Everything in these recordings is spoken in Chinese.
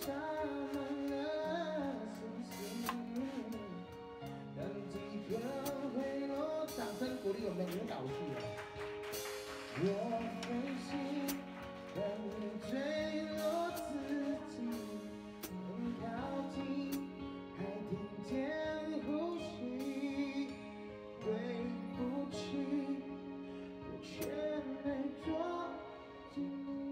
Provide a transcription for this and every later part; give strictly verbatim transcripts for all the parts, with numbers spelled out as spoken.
洒满了星星，当几颗回落，掌声鼓励我们的舞蹈系啊！我飞行，当你坠落自己很靠近，还听见呼吸。对不起，我却没捉紧你。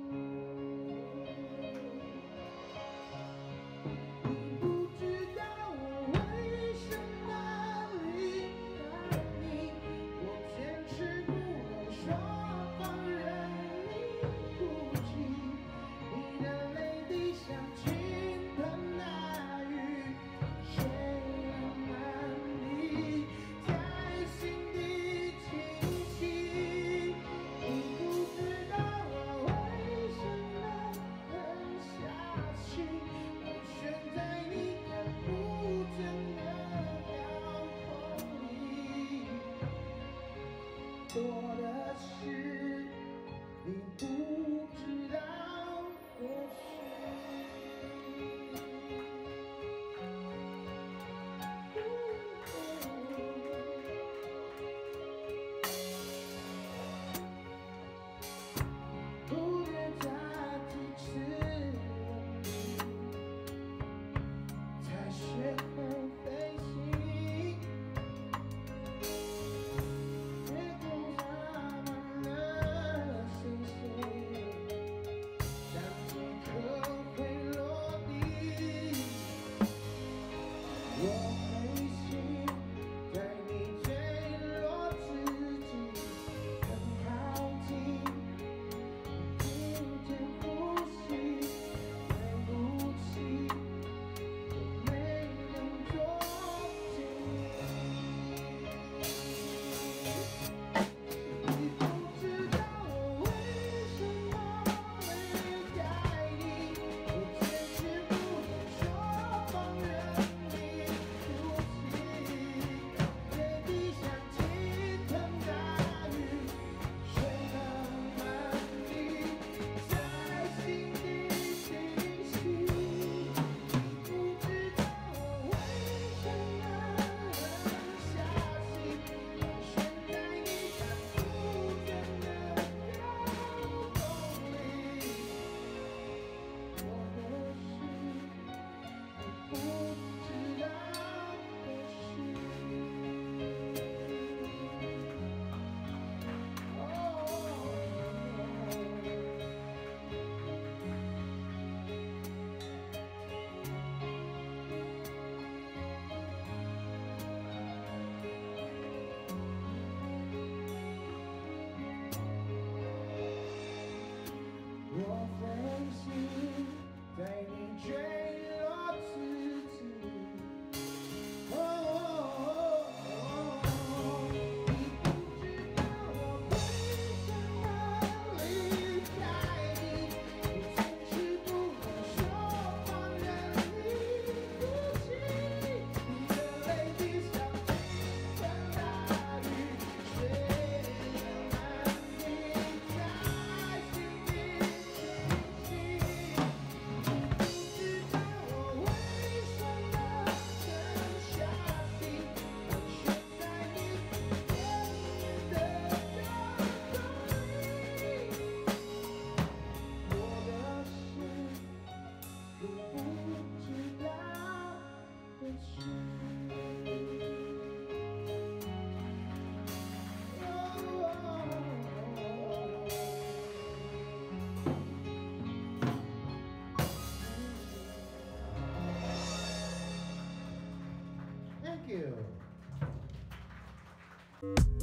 多的是你不知道的事。蝴蝶在几次吻你，才学会飞行。 我飞行，在你坠落之际很靠近，听见呼吸，对不起，我没能捉紧你。你不知道我为什么离开你，我坚持不能说放任。 我飞行，在你坠落之际。哦哦哦，你不知道我为什么离开你，我坚持不能说放任你哭泣，你的泪滴像倾盆大雨，水流满地，在心底。 Thank you.